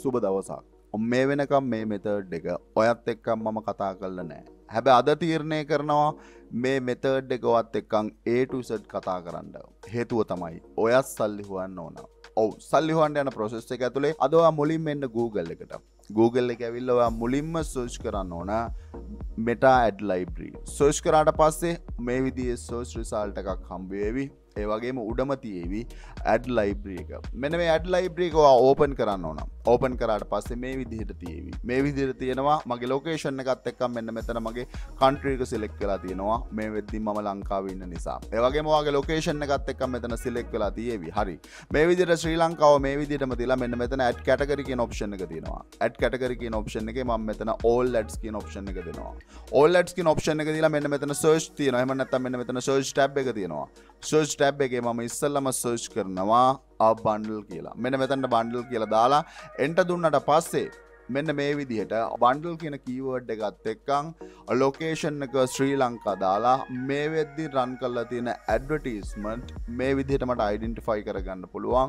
සුබ දවසක්. මේ වෙනකම් මේ මෙතඩ් එක ඔයත් එක්කම මම කතා කරලා නැහැ. හැබැයි අද තීරණය කරනවා මේ මෙතඩ් එක ඔයත් එක්කන් A to Z කතා කරන්න. හේතුව තමයි ඔයත් සල්ලි හොයන්න ඕන. ඔව් සල්ලි හොයන්න යන process එක ඇතුලේ අද ඔයා මුලින්ම එන්න Google එකට. Google එක ඇවිල්ලා ඔයා මුලින්ම search කරන්න ඕන Meta Ad Library. search කරාට පස්සේ මේ විදිහේ search result එකක් හම්බ වෙවි. ඒ වගේම උඩම තියෙවි ad library එක. මෙන්න මේ ad library එක ඔයා open කරන්න ඕන. open කරාට පස්සේ මේ විදිහට තියෙවි. මේ විදිහට තියෙනවා මගේ location එකත් එක්ක මෙන්න මෙතන මගේ country එක select වෙලා තියෙනවා. මේ වෙද්දි මම ලංකාවේ ඉන්න නිසා. ඒ වගේම ඔයාගේ location එකත් එක්ක මෙතන select වෙලා තියෙවි. හරි. මේ විදිහට ශ්‍රී ලංකාව මේ විදිහටම තියලා මෙන්න මෙතන add category කියන option එක තියෙනවා. add category කියන option එකේ මම මෙතන all ads කියන option එක දෙනවා. all ads කියන option එක දීලා මෙන්න මෙතන search තියෙනවා. එහෙම නැත්නම් මෙන්න මෙතන search tab එක තියෙනවා. search tab එකේ මම ඉස්සෙල්ලාම search කරනවා bundle කියලා. මෙන්න මෙතනට bundle කියලා දාලා enter දුන්නට පස්සේ මෙන්න මේ විදිහට bundle කියන keyword එකත් එක්කන් location එක ශ්‍රී ලංකා දාලා මේ වෙද්දි run කරලා තියෙන advertisement මේ විදිහට මට identify කරගන්න පුළුවන්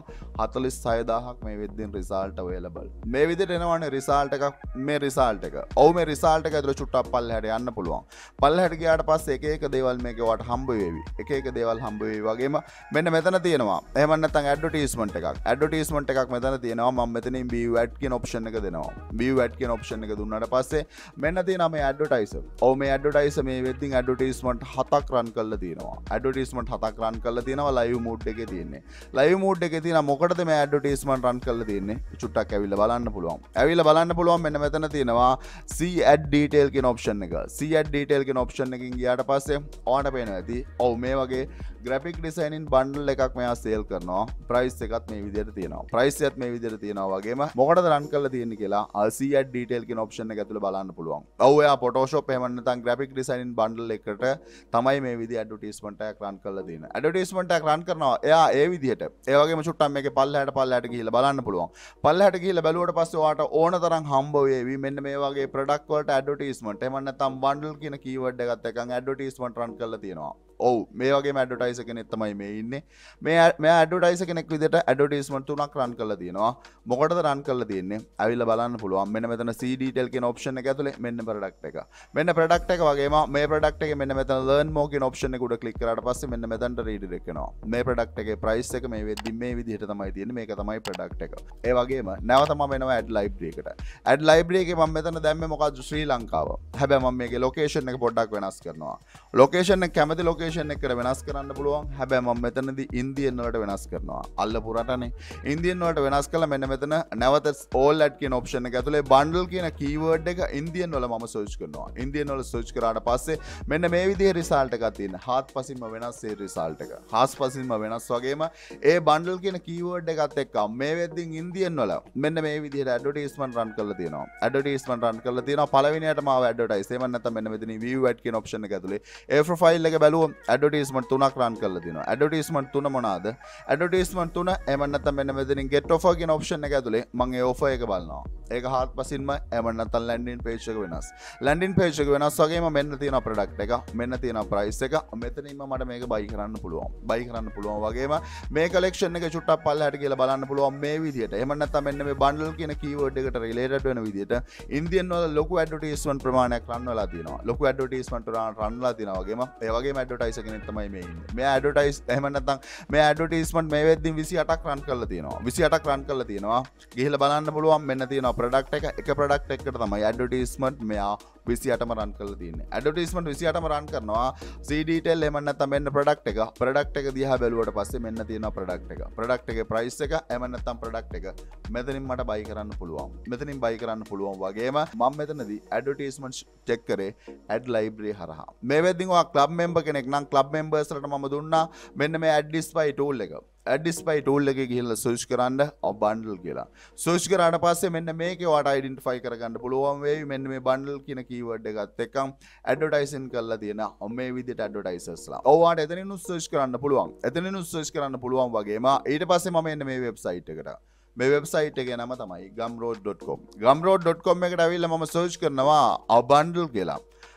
46000ක් මේ වෙද්දින් result available. මේ විදිහට එනවනේ result එකක් මේ result එක. ඔව් මේ result එක ඇතුළේ චුට්ටක් පල්ලෙහාට යන්න පුළුවන්. පල්ලෙහාට ගියාට පස්සේ එක එක දේවල් මේකේ වට හම්බ වෙවි. එක එක දේවල් හම්බ වෙවි වගේම මෙන්න මෙතන තියෙනවා. එහෙම නැත්නම් advertisement එකක්. advertisement එකක් මෙතන තියෙනවා. මම මෙතනින් view ad කියන option එක දෙනවා. view ad කියන option එක දුන්නාට පස්සේ මෙන්න තියෙනවා මේ advertiser. ඔව් මේ advertiser මේ වෙද්දින් advertisement 7ක් run කරලා තියෙනවා. advertisement 7ක් run කරලා තියෙනවා live mode එකේ තියෙන්නේ. live mode එකේ තියෙනවා මොකටද මේ advertisement run කරලා තියෙන්නේ? චුට්ටක් ඇවිල්ලා බලන්න පුළුවන්. ඇවිල්ලා බලන්න පුළුවන් මෙන්න මෙතන තියෙනවා see ad detail කියන option එක. see ad detail කියන option එකකින් ගියාට පස්සේ ඔයාලට පේනවා ඇති. ඔව් මේ වගේ graphic designing bundle එකක් මෙයා sale කරනවා. price එකත් මේ විදිහට තියෙනවා. price එකත් මේ විදිහට තියෙනවා වගේම මොකටද run කරලා තියෙන්නේ කියලා see ad detail කියන option එක ඇතුළේ බලන්න පුළුවන්. ඔව් එයා Photoshop එහෙම නැත්නම් graphic designing bundle එකට තමයි මේ විදිහ advertisement එකක් run කරලා තියෙන්නේ. advertisement එකක් run කරනවා එයා ඒ විදිහට. ඒ වගේම චුට්ටක් මේකේ පල්ලෙහාට ගිහිල්ලා බලන්න පුළුවන්. පල්ලෙහාට ගිහිල්ලා බැලුවට පස්සේ ඔයාට ඕන තරම් හම්බ වෙවි මෙන්න මේ වගේ product වලට advertisement. එහෙම නැත්නම් bundle කියන keyword එකත් එක්කන් advertisement run කරලා තියෙනවා. ඔව් මේ වගේම ඇඩ්වර්ටයිසර් කෙනෙක් තමයි මේ ඉන්නේ. මෙයා ඇඩ්වර්ටයිසර් කෙනෙක් විදිහට ඇඩ්වර්ටයිස්මන්ට් තුනක් රන් කරලා තියෙනවා. මොකටද රන් කරලා තියෙන්නේ? ඇවිල්ලා බලන්න පුළුවන්. මෙන්න මෙතන see detail කියන option එක ඇතුලේ මෙන්න product එක. මෙන්න product එක වගේම මේ product එකේ මෙන්න මෙතන learn more කියන option එක උඩ click කරාට පස්සේ මෙන්න මෙතනට redirect වෙනවා. මේ product එකේ price එක මේ වෙද්දි මේ විදිහට තමයි තියෙන්නේ. මේක තමයි product එක. ඒ වගේම නැවත මම එනවා ad library එකට. ad library එකේ මම මෙතන දැම්මේ මොකද්ද? ශ්‍රී ලංකාව. හැබැයි මම මේකේ location එක පොඩ්ඩක් වෙනස් කරනවා. location එක කැමති location එකට වෙනස් කරන්න පුළුවන්. හැබැයි මම මෙතනදී ඉන්දියන් වලට වෙනස් කරනවා. අල්ලපු රටනේ. ඉන්දියන් වලට වෙනස් කළා මෙන්න මෙතන නැවත all ad කියන option එක ඇතුලේ bundle කියන keyword එක ඉන්දියන් වල මම search කරනවා. ඉන්දියන් වල search කරාට පස්සේ මෙන්න මේ විදිහේ result එකක් තියෙනවා. හාත්පසින්ම වෙනස් ඒ result එක. හාත්පසින්ම වෙනස් වගේම ඒ bundle කියන keyword එකත් එක්ක මේ වෙද්දින් ඉන්දියන් වල මෙන්න මේ විදිහට advertisement run කරලා තියෙනවා. advertisement run කරලා තියෙනවා. පළවෙනියටම ආව advertise. එහෙම නැත්නම් මෙන්න මෙතන view ad කියන option එක ඇතුලේ ඒ profile එක බැලුවොත් ඇඩ්වර්ටයිස්මන්ට් තුනක් රන් කරලා තියෙනවා. ඇඩ්වර්ටයිස්මන්ට් තුන මොනවාද? ඇඩ්වර්ටයිස්මන්ට් තුන එහෙම නැත්නම් මෙන්න මෙතනින් get offer කියන option එක ඇතුලේ මම ඒ offer එක බලනවා. ඒක හාත්පසින්ම එහෙම නැත්නම් landing page එක වෙනස්. landing page එක වෙනස් වගේම මෙන්න තියෙනවා product එක, මෙන්න තියෙනවා price එක. මෙතනින්ම මට මේක buy කරන්න පුළුවන්. buy කරන්න පුළුවන් වගේම මේ collection එක චුට්ටක් පල්ලෙහාට කියලා බලන්න පුළුවන් මේ විදිහට. එහෙම නැත්නම් මෙන්න මේ bundle කියන keyword එකට related වෙන විදිහට ඉන්දියන් වල ලොකු ඇඩ්වර්ටයිස්මන්ට් ප්‍රමාණයක් රන් වෙලා තියෙනවා. ලොකු ඇඩ්වර්ටයිස්මන්ට් රන් වෙලා තියෙනවා වගේම ඒ වගේම ඇඩ්වර්ටයිසර් කෙනෙක් තමයි මේ ඉන්නේ. මේ ඇඩ්වර්ටයිස් එහෙම නැත්නම් මේ ඇඩ්වර්ටයිස්මන්ට් මේ වෙද්දින් 28ක් රන් කරලා තියෙනවා. 28ක් රන් කරලා තියෙනවා. ගිහිල්ලා බලන්න පුළුවන් මෙන්න තියෙනවා product එක. එක product එකකට තමයි ඇඩ්වර්ටයිස්මන්ට් මෙයා 28ම රන් කරලා තියෙන්නේ. ඇඩ්වර්ටයිස්මන්ට් 28ම රන් කරනවා. see detail එහෙම නැත්නම් මෙන්න product එක. product එක දිහා බැලුවට පස්සේ මෙන්න තියෙනවා product එක. product එකේ price එක එහෙම නැත්නම් product එක මෙතනින් මට buy කරන්න පුළුවන්. මෙතනින් buy කරන්න පුළුවන් වගේම මම මෙතනදී ඇඩ්වර්ටයිස්මන්ට් check කරේ ad library හරහා. මේ වෙද්දින් ඔයා club member කෙනෙක් නම් club members වලට මම දුන්නා මෙන්න මේ ad display tool එක. ad display tool එකේ ගිහිල්ලා search කරන්න bundle කියලා. search කරාට පස්සේ මෙන්න මේකේ ඔයාට identify කරගන්න පුළුවන් වෙයි මෙන්න මේ bundle කියන keyword එකත් එක්කම advertising කරලා තියෙන මේ විදිහට advertisersලා. ඔයාට එතනිනුත් search කරන්න පුළුවන්. එතනිනුත් search කරන්න පුළුවන් වගේම ඊට පස්සේ මම එන්නේ මේ website එකට. මේ website එකේ නම තමයි gumroad.com. gumroad.com එකට ඇවිල්ලා මම search කරනවා bundle කියලා.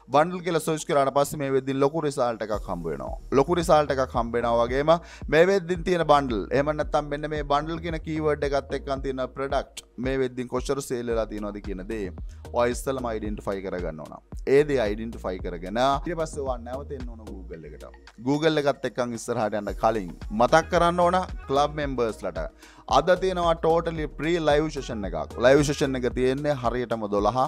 බන්ඩල් කියලා සර්ච් කරාට පස්සේ මේ වෙද්දින් ලොකු රිසල්ට් එකක් හම්බ වෙනවා. ලොකු රිසල්ට් එකක් හම්බ වෙනවා වගේම මේ වෙද්දින් තියෙන බන්ඩල් එහෙම නැත්නම් මෙන්න මේ බන්ඩල් කියන කීවර්ඩ් එකත් එක්කන් තියෙන ප්‍රොඩක්ට් මේ වෙද්දින් කොච්චර සේල් වෙලා තියෙනවද කියන දේ ඔය ඉස්සෙල්ලාම අයිඩෙන්ටිෆයි කරගන්න ඕන. ඒ දේ අයිඩෙන්ටිෆයි කරගෙන ඊට පස්සේ ඔයා නැවත එන්න ඕන Google එකට. Google එකත් එක්කන් ඉස්සරහට යන්න කලින් මතක් කරන්න ඕන ක්ලබ් මෙම්බර්ස්ලට අද තියෙනවා ටෝටලි ප්‍රී ලයිව් සෙෂන් එකක්. ලයිව් සෙෂන් එක තියෙන්නේ හරියටම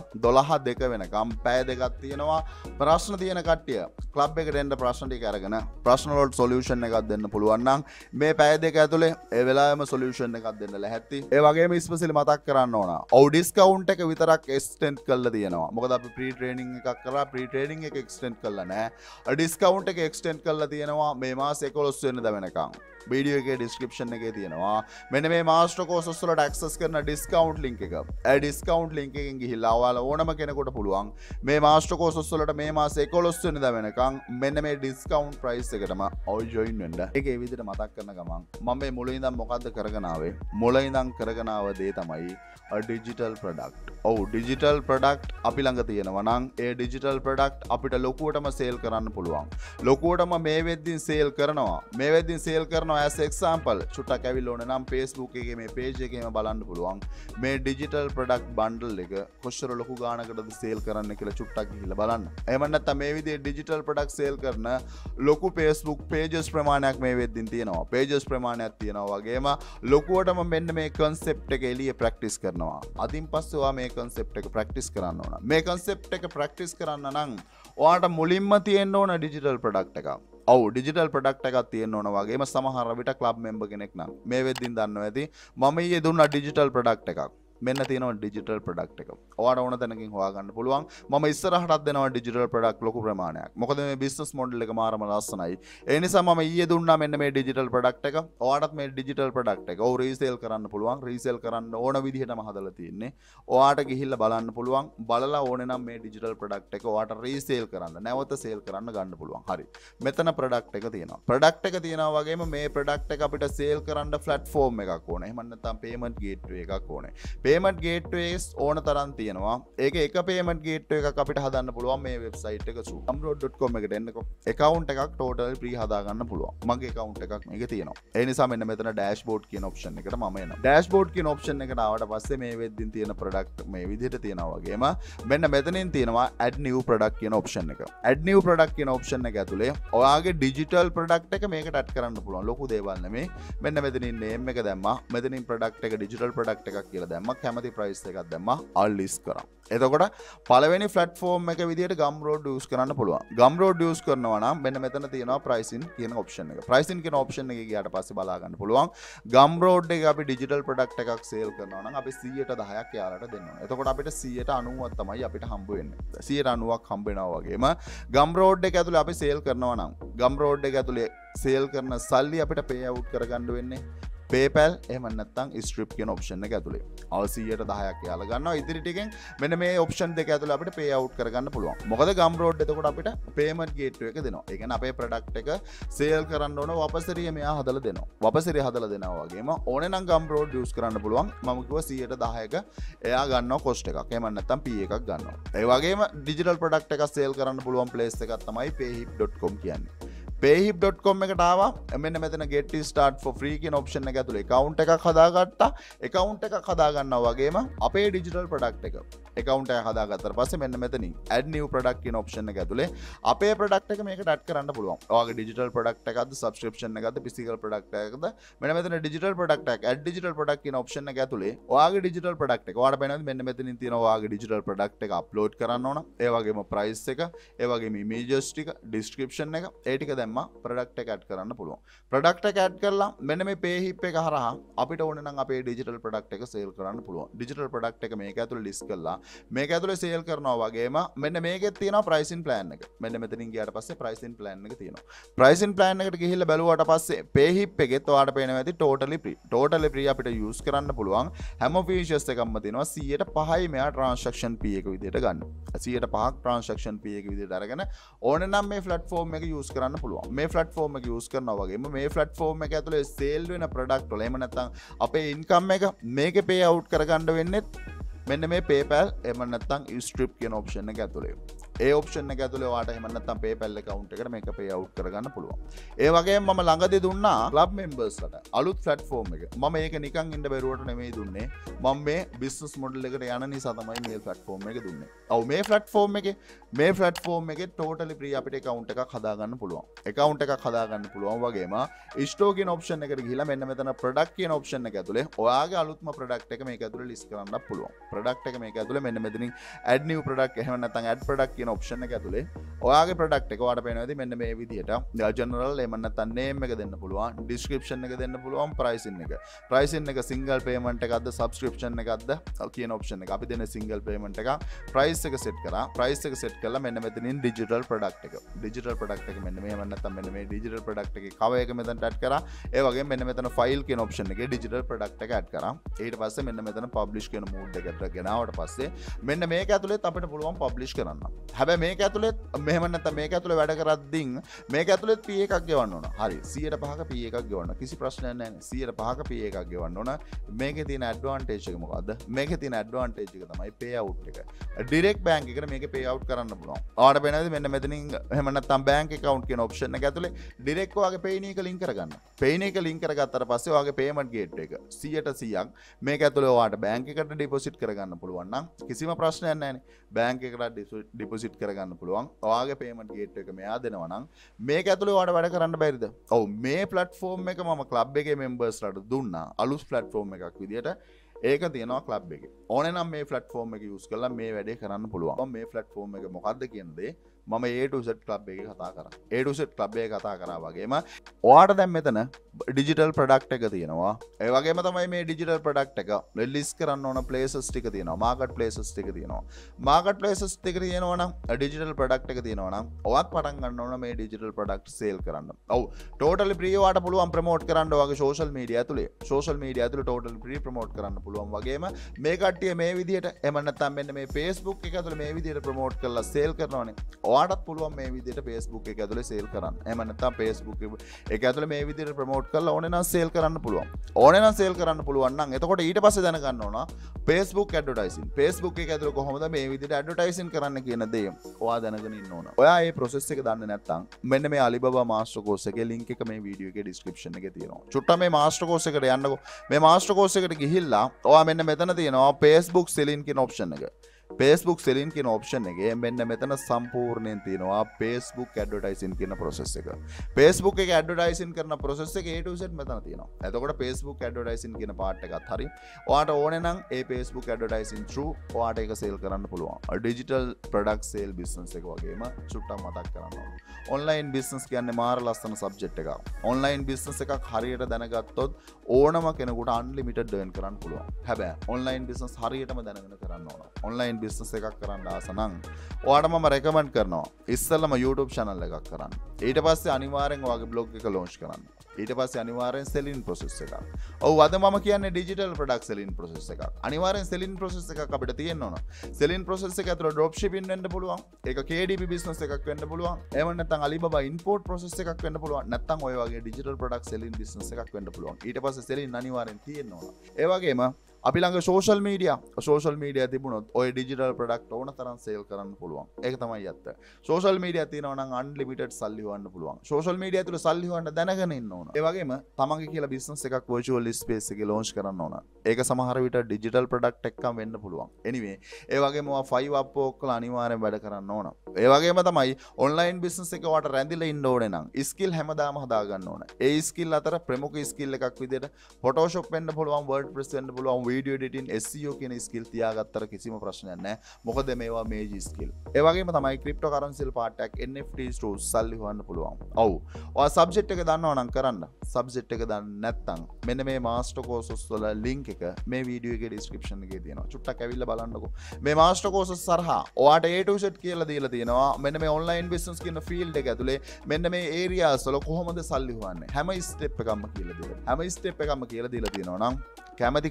12 වෙනකම් පැය දෙකක් තියෙනවා. ප්‍රශ්න තියෙන කට්ටිය ක්ලබ් එකට එන්න ප්‍රශ්න ටික අරගෙන ප්‍රශ්න වලට සොලියුෂන් එකක් දෙන්න පුළුවන් නම් මේ පැය දෙක ඇතුලේ ඒ වෙලාවෙම සොලියුෂන් එකක් දෙන්න ලැහැත්ති. ඒ වගේම ස්පෙෂලි මතක් කරන්න ඕන. ඔව් ඩිස්කවුන්ට් එක විතරක් එක්ස්ටෙන්ඩ් කරලා තියෙනවා. මොකද අපි ප්‍රී ට්‍රේනින් එකක් කරා ප්‍රී ට්‍රේනින් එක එක්ස්ටෙන්ඩ් කරලා නැහැ. ඩිස්කවුන්ට් එක එක්ස්ටෙන්ඩ් කරලා තියෙනවා මේ මාස 11 වෙනිදා වෙනකම්. වීඩියෝ එකේ ඩිස්ක්‍රිප්ෂන් එකේ තියෙනවා. මෙන්න මේ මාස්ටර් කෝසස් වලට ඇක්සස් කරන ඩිස්කවුන්ට් ලින්ක් එක. ඒ ඩිස්කවුන්ට් ලින්ක් එකෙන් ගිහිල්ලා ඔයාලා ඕනම කෙනෙකුට පුළුවන් මේ මාස්ටර් කෝසස් වලට මේ මාසේ 11 වෙනිදා වෙනකන් මෙන්න මේ ඩිස්කවුන්ට් ප්‍රයිස් එකටම ඔය ජොයින් වෙන්න. ඒකේ විදිහට මතක් කරන ගමන් මම මේ මුලින් ඉඳන් මොකද්ද කරගෙන ආවේ? මුලින් ඉඳන් කරගෙන ආව දේ තමයි ඩිජිටල් ප්‍රොඩක්ට්. ඔව් ඩිජිටල් ප්‍රොඩක්ට් අපි ළඟ තියෙනවා නම් ඒ ඩිජිටල් ප්‍රොඩක්ට් අපිට ලොකුවටම සේල් කරන්න පුළුවන්. ලොකුවටම මේ වෙද්දින් සේල් කරනවා. මේ වෙද්දින් සේල් කරනවා as example චුට්ටක් ඇවිල්ලා ඕන නම් Facebook එකේ මේ page එකේම බලන්න පුළුවන්. මේ ඩිජිටල් ප්‍රොඩක්ට් බන්ඩල් එක කොච්චර ලොකු ගාණකටද සේල් කරන්න කියලා චුට්ටක් ගිහිල්ලා බලන්න. එහෙම නැත්නම් මේ විදිහේ ඩිජිටල් ප්‍රොඩක්ට් සේල් කරන ලොකු Facebook pages ප්‍රමාණයක් මේ වෙද්දින් තියෙනවා. pages ප්‍රමාණයක් තියෙනවා වගේම ලොකුවටම මෙන්න මේ concept එක එළිය practice කරනවා. අදින් පස්සේ ඔයා මේ concept එක practice කරන්න ඕන. මේ concept එක practice කරන්න නම් ඔයාට මුලින්ම තියෙන්න ඕන ඩිජිටල් ප්‍රොඩක්ට් එකක්. ඔව් ඩිජිටල් ප්‍රොඩක්ට් එකක් තියෙන්න ඕන වගේම සමහර විට ක්ලබ් මෙම්බර් කෙනෙක් නම් මේ වෙද්දින් දන්නවා ඇති මම ඊයේ දුන්නා ඩිජිටල් ප්‍රොඩක්ට් එකක්. මෙන්න තියෙනවා ඩිජිටල් ප්‍රොඩක්ට් එක. ඔයාට ඕන තැනකින් හොයාගන්න පුළුවන්. මම ඉස්සරහටත් දෙනවා ඩිජිටල් ප්‍රොඩක්ට් ලොකු ප්‍රමාණයක්. මොකද මේ බිස්නස් මොඩල් එක මාරම ලස්සනයි. ඒ නිසා මම ඊයේ දුන්නා මෙන්න මේ ඩිජිටල් ප්‍රොඩක්ට් එක. ඔයාටත් මේ ඩිජිටල් ප්‍රොඩක්ට් එක ඔව් රීසේල් කරන්න පුළුවන්. රීසේල් කරන්න ඕන විදිහටම හදලා තියෙන්නේ. ඔයාට ගිහිල්ලා බලන්න පුළුවන්. බලලා ඕනේ නම් මේ ඩිජිටල් ප්‍රොඩක්ට් එක ඔයාට රීසේල් කරන්න නැවත සේල් කරන්න ගන්න පුළුවන්. හරි. මෙතන ප්‍රොඩක්ට් එක තියෙනවා. ප්‍රොඩක්ට් එක තියෙනවා වගේම මේ ප්‍රොඩක්ට් එක අපිට සේල් කරන්න ප්ලැට්ෆෝම් එකක් ඕනේ. එහෙම නැත්නම් පේමන්ට් ගේට්වේ එකක් ඕනේ. පේමන්ට් ගේට්වේස් ඕන තරම් තියෙනවා. ඒක එක පේමන්ට් ගේට්වේ එකක් අපිට හදන්න පුළුවන් මේ වෙබ්සයිට් එක through gumroad.com එකට එන්නකො. account එකක් totally free හදා ගන්න පුළුවන්. මගේ account එකක් මේකේ තියෙනවා. ඒ නිසා මෙන්න මෙතන dashboard කියන option එකට මම එනවා. dashboard කියන option එකට ආවට පස්සේ මේ වෙද්දින් තියෙන product මේ විදිහට තියෙනවා වගේම මෙන්න මෙතනින් තියෙනවා add new product කියන option එක. add new product කියන option එක ඇතුලේ ඔයාගේ digital product එක මේකට add කරන්න පුළුවන්. ලොකු දේවල් නෙමෙයි. මෙන්න මෙතනින් name එක දැම්මා. මෙතනින් product එක digital product එකක් කියලා දැම්මා. කැමති price එකක් දැම්මා. unlist කරා. එතකොට පළවෙනි platform එක විදිහට Gumroad use කරන්න පුළුවන්. Gumroad use කරනවා නම් මෙන්න මෙතන තියෙනවා pricing කියන option එක. pricing කියන option එකේ ගියාට පස්සේ බලා ගන්න පුළුවන්. Gumroad එකේ අපි digital product එකක් sale කරනවා නම් අපි 110ක් යාලට දෙන්න ඕනේ. එතකොට අපිට 90ක් තමයි අපිට හම්බ වෙන්නේ. 90ක් හම්බ වෙනවා වගේම Gumroad එක ඇතුලේ අපි sale කරනවා නම් Gumroad එක ඇතුලේ sale කරන සල්ලි අපිට pay out කරගන්න වෙන්නේ PayPal එහෙම නැත්නම් Stripe කියන option එක ඇතුලේ. අවශ්‍යයට 10ක් යාලා ගන්නවා. ඉදිරි ටිකෙන් මෙන්න මේ option දෙක ඇතුලේ අපිට pay out කරගන්න පුළුවන්. මොකද Gumroad එතකොට අපිට payment gateway එක දෙනවා. ඒ කියන්නේ අපේ product එක sale කරන්න ඕන වපසරිය මෙයා හදලා දෙනවා. වපසරිය හදලා දෙනවා වගේම ඕනේ නම් Gumroad use කරන්න පුළුවන්. මම කිව්වා 110ක එයා ගන්නවා cost එකක්. එහෙම නැත්නම් P එකක් ගන්නවා. ඒ වගේම digital product එකක් sale කරන්න පුළුවන් place එකක් තමයි payhip.com කියන්නේ. payhip.com එකට ආවා. මෙන්න මෙතන get start for free කියන option එක ඇතුලේ account එකක් හදාගත්තා. account එකක් හදා ගන්නවා වගේම අපේ digital product එක account එක හදාගත්තාට පස්සේ මෙන්න මෙතනින් add new product කියන option එක ඇතුලේ අපේ product එක මේකට add කරන්න පුළුවන්. ඔයාගේ digital product එකක්ද subscription එකක්ද physical product එකක්ද මෙන්න මෙතන digital product එක add digital product කියන option එක ඇතුලේ ඔයාගේ digital product එක ඔයාලට බලන්න මෙන්න මෙතනින් තියෙනවා ඔයාගේ digital product එක upload කරන්න ඕන. ඒ වගේම price එක, ඒ වගේම images ටික, description එක ඒ ටික product එක add කරන්න පුළුවන්. product එක add කරලා මෙන්න මේ payhip එක හරහා අපිට ඕනේ නම් අපේ digital product එක sale කරන්න පුළුවන්. digital product එක මේක ඇතුලේ list කරලා මේක ඇතුලේ sale කරනවා වගේම මෙන්න මේකෙත් තියෙනවා pricing plan එක. මෙන්න මෙතනින් ගියාට පස්සේ pricing plan එක තියෙනවා. pricing plan එකට ගිහිල්ලා බැලුවාට පස්සේ payhip එකෙත් ඔයාලට පේනවා ඇති totally free. totally free අපිට use කරන්න පුළුවන්. හැම features එකක්ම තියෙනවා 105යි මෙයා transaction fee එක විදිහට ගන්න. 105ක් transaction fee එක විදිහට අරගෙන ඕනේ නම් මේ platform එක use කරන්න පුළුවන්. මේ platform එක use කරනවා වගේම මේ platform එක ඇතුලේ sale වෙන product වල එහෙම නැත්නම් අපේ income එක මේකේ pay out කරගන්න වෙන්නේ මෙන්න මේ PayPal එහෙම නැත්නම් Stripe කියන option එක ඇතුලේ. ඒ ඔප්ෂන් එක ඇතුලේ ඔයාට එහෙම නැත්නම් PayPal account එකට මේක pay out කරගන්න පුළුවන්. ඒ වගේම මම ළඟදී දුන්නා club members ලට අලුත් platform එක. මම ඒක නිකන් ඉන්න බැරුවට නෙමෙයි දුන්නේ. මම මේ business model එකට යන නිසා තමයි මේ platform එක දුන්නේ. ඔව් මේ platform එකේ totally free අපිට account එකක් හදාගන්න පුළුවන්. account එකක් හදාගන්න පුළුවන් වගේම store කියන option එකට ගිහිලා මෙන්න මෙතන product කියන option එක ඇතුලේ ඔයාගේ අලුත්ම product එක මේක ඇතුලේ list කරන්නත් පුළුවන්. product එක මේක ඇතුලේ මෙන්න මෙතනින් add new product එහෙම නැත්නම් add product කියන option එක ඇතුලේ ඔයාගේ product එක ඔයාලට පේනවා ඉතින් මෙන්න මේ විදිහට general එහෙම නැත්නම් name එක දෙන්න පුළුවන්, description එක දෙන්න පුළුවන්, pricing එක single payment එකක්ද subscription එකක්ද කියන option එක. අපි දෙන single payment එක price එක set කරා. price එක set කරලා මෙන්න මෙතනින් digital product එක මෙන්න මේ එහෙම නැත්නම් මෙන්න මේ digital product එකේ cover එක මෙතනට add කරා. ඒ වගේම මෙන්න මෙතන file කියන option එකේ digital product එක add කරා. ඊට පස්සේ මෙන්න මෙතන publish කියන mode එකට ගෙනාවට පස්සේ මෙන්න මේක ඇතුළෙත් අපිට පුළුවන් publish කරන්න. හැබැයි මේක ඇතුළෙත් මෙහෙම නැත්නම් මේක ඇතුළේ වැඩ කරද්දී මේක ඇතුළෙත් P එකක් ගෙවන්න ඕන. හරි 100%ක P එකක් ගෙවන්න. කිසි ප්‍රශ්නයක් නැහැ නේ. 100%ක P එකක් ගෙවන්න ඕන. මේකේ තියෙන advantage එක මොකද්ද? මේකේ තියෙන advantage එක තමයි payout එක. direct bank එකට මේක payout කරන්න පුළුවන්. ඔයාලට වෙනවද මෙන්න මෙතනින් එහෙම නැත්නම් bank account කියන option එක ඇතුලේ direct ඔයාගේ payne එක link කරගන්න. payne එක link කරගත්තට පස්සේ ඔයාගේ payment gateway එක 100% මේක ඇතුලේ ඔයාලට bank එකට deposit කරගන්න පුළුවන් නම් කිසිම ප්‍රශ්නයක් නැහැ නේ. bank එකට deposit කරගන්න පුළුවන්. ඔයාගේ payment gateway එක මෙයා දෙනවා නම් මේක ඇතුලේ ඔයාලට වැඩ කරන්න බැරිද? ඔව් මේ platform එක මම club එකේ members ලට දුන්නා. අලුත් platform එකක් විදියට ඒක තියෙනවා club එකේ. ඕනේ නම් මේ platform එක use කරලා මේ වැඩේ කරන්න පුළුවන්. මේ platform එක මොකද්ද කියන දේ මම A to Z club එකේ කතා කරා. A to Z club එකේ කතා කරා වගේම ඔයාට දැන් මෙතන digital product එක තියෙනවා. ඒ වගේම තමයි මේ digital product එක list කරන්න ඕන places ටික තියෙනවා. market places ටික තියෙනවා. market places ටික තියෙනවා නම් digital product එක තියෙනවා නම් ඔයාත් පටන් ගන්න ඕන මේ digital product sale කරන්න. ඔව් totally free ඔයාට පුළුවන් promote කරන්න ඔයාගේ social media ඇතුලේ. social media ඇතුලේ totally free promote කරන්න පුළුවන් වගේම මේ කට්ටිය මේ විදිහට එහෙම නැත්නම් මෙන්න මේ Facebook එක ඇතුලේ මේ විදිහට promote කරලා sale කරනවානේ. ඔයාටත් පුළුවන් මේ විදිහට Facebook එක ඇතුලේ sale කරන්න. එහෙම නැත්නම් Facebook එක ඇතුලේ මේ විදිහට promote කරලා ඕනේ නම් sale කරන්න පුළුවන්. ඕනේ නම් sale කරන්න පුළුවන් නම් එතකොට ඊට පස්සේ දැනගන්න ඕන Facebook advertising. Facebook එක ඇතුලේ කොහොමද මේ විදිහට advertising කරන්න කියන දේ ඔයා දැනගෙන ඉන්න ඕන. ඔයා මේ process එක දන්නේ නැත්නම් මෙන්න මේ Alibaba master course එකේ link එක මේ video එකේ description එකේ තියෙනවා. චුට්ටක් මේ master course එකට යන්නකෝ. මේ master course එකට ගිහිල්ලා ඔයා මෙන්න මෙතන තියෙනවා Facebook selling කියන option එක. Facebook selling කියන option එකේ මෙන්න මෙතන සම්පූර්ණයෙන් තියෙනවා Facebook advertising කියන process එක. Facebook එක advertising කරන process එක A to Z මෙතන තියෙනවා. එතකොට Facebook advertising කියන part එකත් හරි. ඔයාට ඕනේ නම් ඒ Facebook advertising through ඔයාට ඒක sell කරන්න පුළුවන්. digital product sale business එක වගේම චුට්ටක් මතක් කරන්න ඕන. online business කියන්නේ මාර ලස්සන subject එකක්. online business එකක් හරියට දැනගත්තොත් ඕනම කෙනෙකුට unlimited earn කරන්න පුළුවන්. හැබැයි online business හරියටම දැනගෙන කරන්න ඕන. online business එකක් කරන්න ආස නම් ඔයාට මම recommend කරනවා ඉස්සෙල්ලම YouTube channel එකක් කරන්න. ඊට පස්සේ අනිවාර්යෙන් ඔයාගේ blog එක launch කරන්න. ඊට පස්සේ අනිවාර්යෙන් selling process එකක්. ඔව් අද මම කියන්නේ digital product selling process එකක්. අනිවාර්යෙන් selling process එකක් අපිට තියෙන්න ඕන. selling process එක ඇතුළේ drop shipping වෙන්න පුළුවන්. ඒක KDP business එකක් වෙන්න පුළුවන්. එහෙම නැත්නම් Alibaba import process එකක් වෙන්න පුළුවන්. නැත්නම් ඔය වගේ digital product selling business එකක් වෙන්න පුළුවන්. ඊට පස්සේ selling අනිවාර්යෙන් තියෙන්න ඕන. ඒ වගේම අපි ළඟ social media තිබුණොත් ඔය digital product ඕන තරම් sale කරන්න පුළුවන්. ඒක තමයි ඇත්ත. social media තියෙනවා නම් unlimited සල්ලි හොයන්න පුළුවන්. social media ඇතුළේ සල්ලි හොයන්න දැනගෙන ඉන්න ඕන. ඒ වගේම තමන්ගේ කියලා business එකක් virtual space එකේ launch කරන්න ඕන. ඒක සමහර විට digital product එකක්ම වෙන්න පුළුවන්. anyway ඒ වගේම ඔයා 5 up ඔක්කොලා අනිවාර්යෙන් වැඩ කරන්න ඕන. ඒ වගේම තමයි online business එක ඔයාට රැඳිලා ඉන්න ඕනේ නම් skill හැමදාම හදා ගන්න ඕන. ඒ skill අතර ප්‍රමුඛ skill එකක් විදිහට Photoshop වෙන්න පුළුවන්, WordPress වෙන්න පුළුවන්, video editing, SEO කියන skill තියාගත්තර කිසිම ප්‍රශ්නයක් නැහැ. මොකද මේවා major skill. ඒ වගේම තමයි cryptocurrency part එකක් NFTs tools සල්ලි හොයන්න පුළුවන්. ඔව්. ඔයා subject එක දන්නවා නම් කරන්න. subject එක දන්නේ නැත්නම් මෙන්න මේ master courses වල link එක මේ video එකේ description එකේ තියෙනවා. චුට්ටක් ඇවිල්ලා බලන්නකෝ. මේ master courses සරහා ඔයාට A to Z කියලා දීලා තියෙනවා. මෙන්න මේ online business කියන field එක ඇතුලේ මෙන්න මේ areas වල කොහොමද සල්ලි හොයන්නේ? හැම step එකක්ම කියලා දීලා. හැම step එකක්ම කියලා දීලා තියෙනවා නම් කැමති කෙනෙක් ඉන්නවා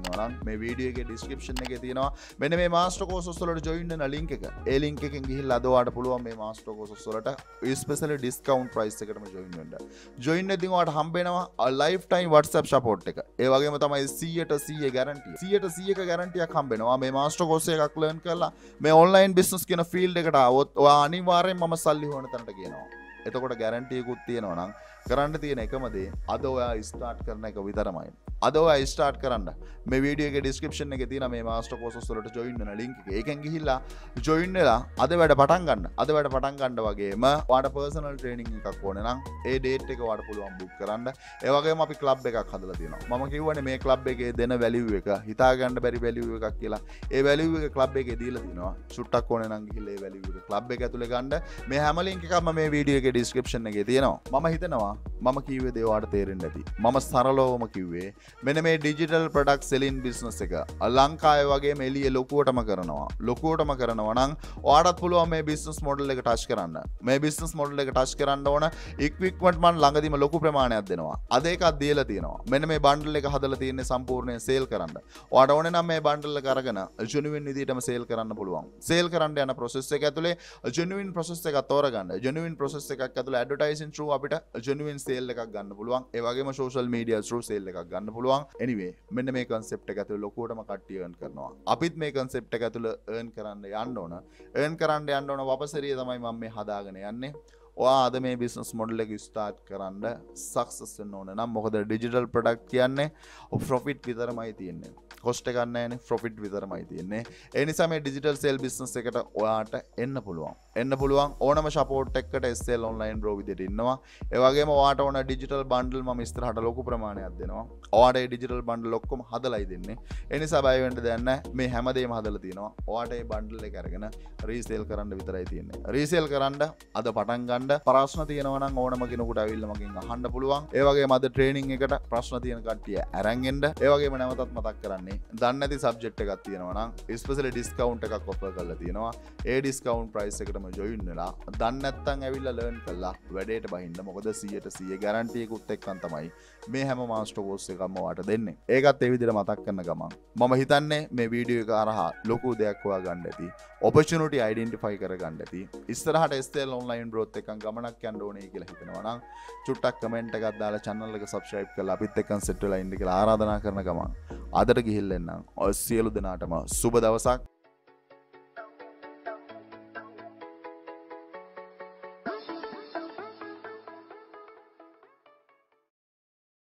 තියෙනවා නම් මේ වීඩියෝ එකේ ඩිස්ක්‍රිප්ෂන් එකේ තියෙනවා මෙන්න මේ මාස්ටර් කෝසස් වලට ජොයින් වෙන link එක. ඒ link එකෙන් ගිහිල්ලා අද ඔයාලට පුළුවන් මේ මාස්ටර් කෝසස් වලට ස්පෙෂල් ඩිස්කවුන්ට් ප්‍රයිස් එකටම ජොයින් වෙන්න. ජොයින් වෙද්දී ඔයාලට හම්බ වෙනවා lifetime WhatsApp support එක. ඒ වගේම තමයි 100% guarantee. 100% guarantee එකක් හම්බ වෙනවා. මේ මාස්ටර් කෝස් එකක් learn කරලා මේ online business කියන field එකට ආවොත් ඔයා අනිවාර්යෙන් මම සල්ලි හොයන තැනට කියනවා. එතකොට ගැරන්ටි එකකුත් තියෙනවා නම් කරන්න තියෙන එකම දේ අද ඔයා ස්ටාර්ට් කරන එක විතරමයි. අද ඔයා ස්ටාර්ට් කරන්න මේ වීඩියෝ එකේ ඩිස්ක්‍රිප්ෂන් එකේ තියෙන මේ මාස්ටර් කෝසස් වලට ජොයින් වෙන link එක. ඒකෙන් ගිහිල්ලා ජොයින් වෙලා අද වැඩ පටන් ගන්න. අද වැඩ පටන් ගන්න වගේම ඔයාට පර්සනල් ට්‍රේනින්ග් එකක් ඕනේ නම් ඒ ඩේට් එක ඔයාට පුළුවන් බුක් කරන්න. ඒ වගේම අපි ක්ලබ් එකක් හදලා තියෙනවා. මම කියවනේ මේ ක්ලබ් එකේ දෙන වැලියු එක හිතා ගන්න බැරි වැලියු එකක් කියලා. ඒ වැලියු එක ක්ලබ් එකේ දීලා තිනවා. චුට්ටක් ඕනේ නම් ගිහිල්ලා ඒ වැලියු එක ක්ලබ් එක ඇතුලේ ගන්න. මේ හැම link එකක්ම මේ වීඩියෝ එකේ ඩිස්ක්‍රිප්ෂන් එකේ තියෙනවා. මම හිතනවා මම කිව්වේ දේ ඔයාට තේරෙන්න ඇති. මම සරලවම කිව්වේ මෙන්න මේ ඩිජිටල් ප්‍රොඩක්ට් සෙලින් බිස්නස් එක ලංකාවේ වගේම එළියේ ලොකුවටම කරනවා. ලොකුවටම කරනවා නම් ඔයාටත් පුළුවන් මේ බිස්නස් මොඩල් එක ටච් කරන්න. මේ බිස්නස් මොඩල් එක ටච් කරන්න ඕන ඉක්විප්මන්ට් මන් ළඟදීම ලොකු ප්‍රමාණයක් දෙනවා. අද එකක් දීලා තියෙනවා. මෙන්න මේ බන්ඩල් එක හදලා තියෙන්නේ සම්පූර්ණයෙන් සේල් කරන්න. ඔයාට ඕනේ නම් මේ බන්ඩල් එක අරගෙන ජෙනුවින් විදිහටම සේල් කරන්න පුළුවන්. සේල් කරන්න යන ප්‍රොසෙස් එක ඇතුලේ ජෙනුවින් ප්‍රොසෙස් එකක් තෝරගන්න. ජෙනුවින් ප්‍රොසෙස් එකක් ඇතුලේ ඇඩ්වර්ටයිසින් through අපිට ජෙනුවින් සේල් එකක් ගන්න පුළුවන්. ඒ වගේම සෝෂල් මීඩියා through සේල් එකක් ගන්න පුළුවන්. anyway මෙන්න මේ concept එක ඇතුලේ ලොකුවටම කට්ටිය earn කරනවා. අපිත් මේ concept එක ඇතුලේ earn කරන්න යන්න ඕන. earn කරන්න යන්න ඕන වපසරිය තමයි මම මේ හදාගෙන යන්නේ. ඔයා අද මේ බිස්නස් මොඩල් එක ස්ටාර්ට් කරන්න සක්සස් වෙන්න ඕන නම් මොකද ඩිජිටල් ප්‍රොඩක්ට් කියන්නේ ප්‍රොෆිට් විතරමයි තියෙන්නේ. කොස්ට් එකක් නැහැනේ ප්‍රොෆිට් විතරමයි තියෙන්නේ. ඒ නිසා මේ ඩිජිටල් සේල් බිස්නස් එකට ඔයාට එන්න පුළුවන්. එන්න පුළුවන් ඕනම සපෝට් එකකට SL online bro විදිහට ඉන්නවා. ඒ වගේම ඔයාට ඕන ඩිජිටල් බන්ඩල් මම ඉස්සරහට ලොකු ප්‍රමාණයක් දෙනවා. ඔයාට මේ ඩිජිටල් බන්ඩල් ඔක්කොම හදලායි දෙන්නේ. ඒ නිසා බය වෙන්න දෙයක් නැහැ. මේ හැමදේම හදලා තියෙනවා. ඔයාට මේ බන්ඩල් එක අරගෙන රීසේල් කරන්න විතරයි තියෙන්නේ. රීසේල් කරන්න අද පටන් ගන්න ප්‍රශ්න තියෙනවා නම් ඕනම කෙනෙකුට ඇවිල්ලා මගෙන් අහන්න පුළුවන්. ඒ වගේම අද ට්‍රේනින් එකට ප්‍රශ්න තියෙන කට්ටිය අරන් එන්න. ඒ වගේම නැවතත් මතක් කරන්නේ දන්නේ නැති සබ්ජෙක්ට් එකක් තියෙනවා නම් ස්පෙෂලි ඩිස්කවුන්ට් එකක් ඔෆර් කරලා තියෙනවා. ඒ ඩිස්කවුන්ට් ප්‍රයිස් එකටම ජොයින් වෙලා දන්නේ නැත්නම් ඇවිල්ලා ලර්න් කරලා වැඩේට බහින්න. මොකද 100% ගැරන්ටි එකකුත් එක්කන් තමයි මේ හැම මාස්ටර් කෝස් එකක්ම ඔයාලට දෙන්නේ. ඒකත් ඒ විදිහට මතක් කරන ගමන් මම හිතන්නේ මේ වීඩියෝ එක අරහා ලොකු දෙයක් හොයා ගන්න ඇති. opportunity identify කරගන්න ඇති. ඉස්සරහට SL online growth එකක් ගමනක් යන්න ඕනේ කියලා හිතනවා නම් චුට්ටක් කමෙන්ට් එකක් දාලා channel එක subscribe කරලා අපිත් එක්කන් set වෙලා ඉන්න කියලා ආරාධනා කරන ගමන් අදට ගිහිල්ලා එන්නම්. ඔය සියලු දෙනාටම සුබ දවසක්.